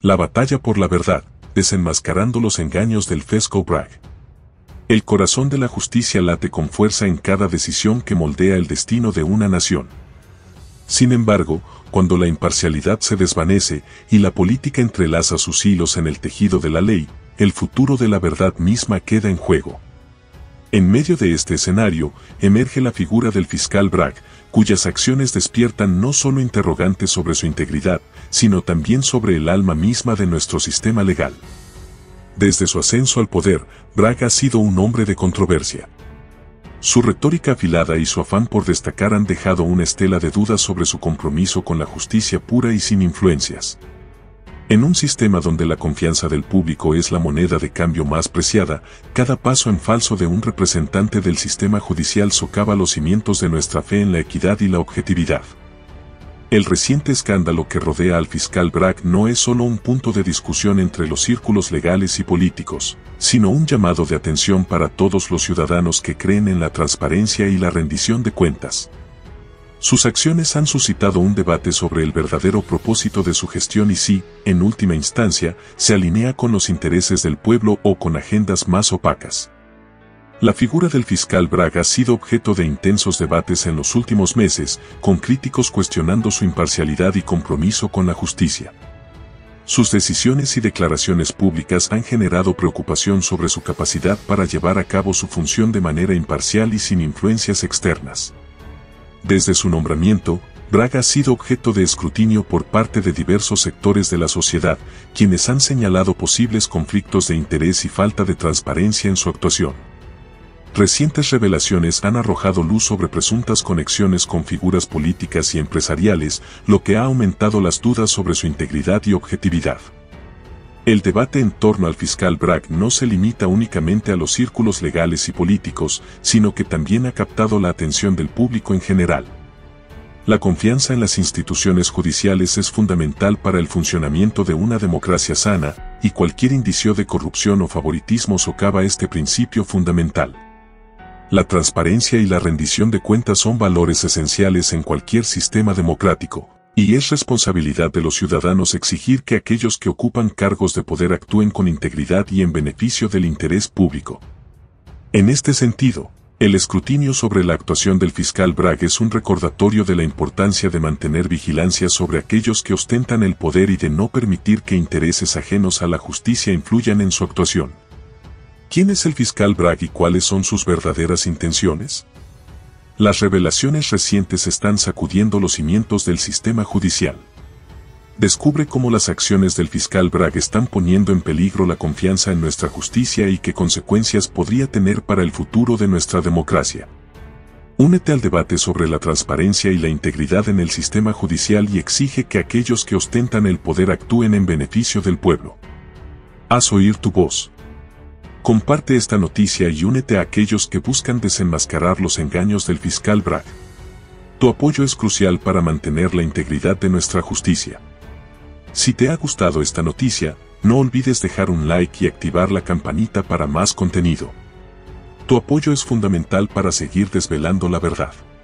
La batalla por la verdad, desenmascarando los engaños del fiscal Bragg. El corazón de la justicia late con fuerza en cada decisión que moldea el destino de una nación. Sin embargo, cuando la imparcialidad se desvanece y la política entrelaza sus hilos en el tejido de la ley, el futuro de la verdad misma queda en juego. En medio de este escenario, emerge la figura del fiscal Bragg, cuyas acciones despiertan no solo interrogantes sobre su integridad, sino también sobre el alma misma de nuestro sistema legal. Desde su ascenso al poder, Bragg ha sido un hombre de controversia. Su retórica afilada y su afán por destacar han dejado una estela de dudas sobre su compromiso con la justicia pura y sin influencias. En un sistema donde la confianza del público es la moneda de cambio más preciada, cada paso en falso de un representante del sistema judicial socava los cimientos de nuestra fe en la equidad y la objetividad. El reciente escándalo que rodea al fiscal Bragg no es solo un punto de discusión entre los círculos legales y políticos, sino un llamado de atención para todos los ciudadanos que creen en la transparencia y la rendición de cuentas. Sus acciones han suscitado un debate sobre el verdadero propósito de su gestión y si, en última instancia, se alinea con los intereses del pueblo o con agendas más opacas. La figura del fiscal Bragg ha sido objeto de intensos debates en los últimos meses, con críticos cuestionando su imparcialidad y compromiso con la justicia. Sus decisiones y declaraciones públicas han generado preocupación sobre su capacidad para llevar a cabo su función de manera imparcial y sin influencias externas. Desde su nombramiento, Bragg ha sido objeto de escrutinio por parte de diversos sectores de la sociedad, quienes han señalado posibles conflictos de interés y falta de transparencia en su actuación. Recientes revelaciones han arrojado luz sobre presuntas conexiones con figuras políticas y empresariales, lo que ha aumentado las dudas sobre su integridad y objetividad. El debate en torno al fiscal Bragg no se limita únicamente a los círculos legales y políticos, sino que también ha captado la atención del público en general. La confianza en las instituciones judiciales es fundamental para el funcionamiento de una democracia sana, y cualquier indicio de corrupción o favoritismo socava este principio fundamental. La transparencia y la rendición de cuentas son valores esenciales en cualquier sistema democrático, y es responsabilidad de los ciudadanos exigir que aquellos que ocupan cargos de poder actúen con integridad y en beneficio del interés público. En este sentido, el escrutinio sobre la actuación del fiscal Bragg es un recordatorio de la importancia de mantener vigilancia sobre aquellos que ostentan el poder y de no permitir que intereses ajenos a la justicia influyan en su actuación. ¿Quién es el fiscal Bragg y cuáles son sus verdaderas intenciones? Las revelaciones recientes están sacudiendo los cimientos del sistema judicial. Descubre cómo las acciones del fiscal Bragg están poniendo en peligro la confianza en nuestra justicia y qué consecuencias podría tener para el futuro de nuestra democracia. Únete al debate sobre la transparencia y la integridad en el sistema judicial y exige que aquellos que ostentan el poder actúen en beneficio del pueblo. Haz oír tu voz. Comparte esta noticia y únete a aquellos que buscan desenmascarar los engaños del fiscal Bragg. Tu apoyo es crucial para mantener la integridad de nuestra justicia. Si te ha gustado esta noticia, no olvides dejar un like y activar la campanita para más contenido. Tu apoyo es fundamental para seguir desvelando la verdad.